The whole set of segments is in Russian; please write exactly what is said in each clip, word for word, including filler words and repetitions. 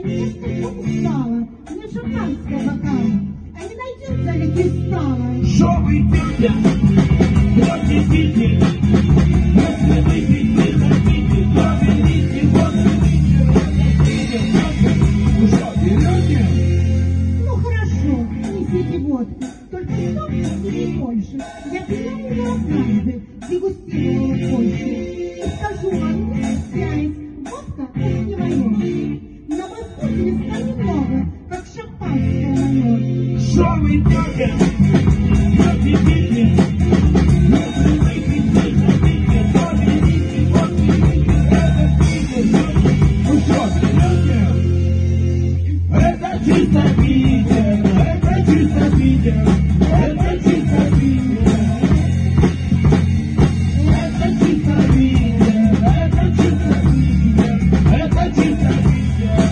Я что-то устала, мне шампанское бокал, а не найдется ли кристалла? Что вы идете? Вот сидите, если вы пить не хотите, то берите, вот берите, ну что, берете? Ну хорошо, несите водку, только стопните не больше. Я пила ее однажды, дегустировала в Польше. И скажу вам, не стесняясь, водка это не мое. На Востоке весна немного, как шампанское мое. Что вы идете? Вот сидите, если вы пить не хотите, то берите, вот берите, это пить, ну что, берете? Это чисто Питер, это чисто Питер, это чисто Питер, это чисто Питер, это чисто Питер, это чисто Питер.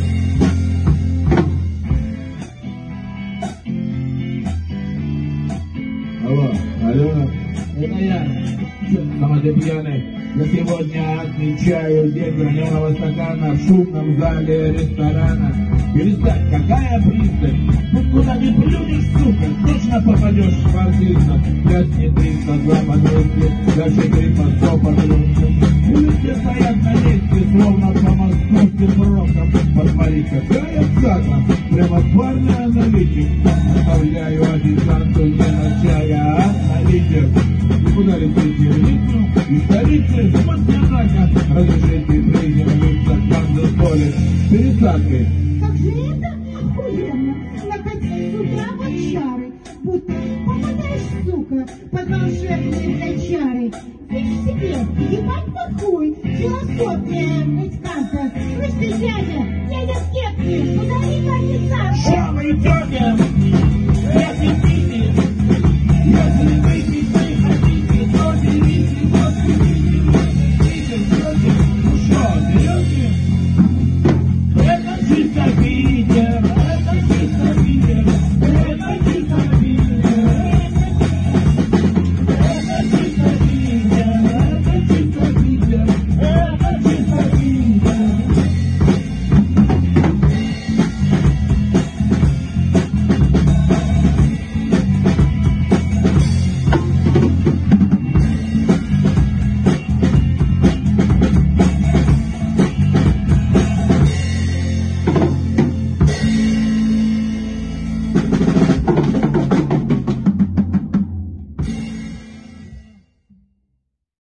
Алло, Алена, это я, самый пьяный. Я сегодня отмечаю день граненого стакана в шумном зале ресторана. Перестань, какая пристань? Ну куда не плюнешь, сука, точно попадешь в артиста. Пять не триста, два по двести, дальше три по сто по тридцать. И все стоят на месте, словно по московским урокам. Посмотри, какая цака, прямо парный аналитик. Оставляю официанту не на чай, а аналитик. И куда летите, в Литву? И столицы, Москва, разрешите приземлиться там за столик с пересадкой. Как же это охуенно, накатить с утра в чары, будто попадаешь, сука, под волшебные для чары. Видишь себе, ебать под хуй, философия мечтанта. Слышь ты, дядя, дядя скептик, подари-ка официанта. Что вы идете? Если пить, если вы пить не хотите, то берите, вот берите, вот берите, ну что, берете? Это чисто Питер, это чисто Питер, это чисто Питер, это чисто Питер, это чисто Питер, это чисто Питер.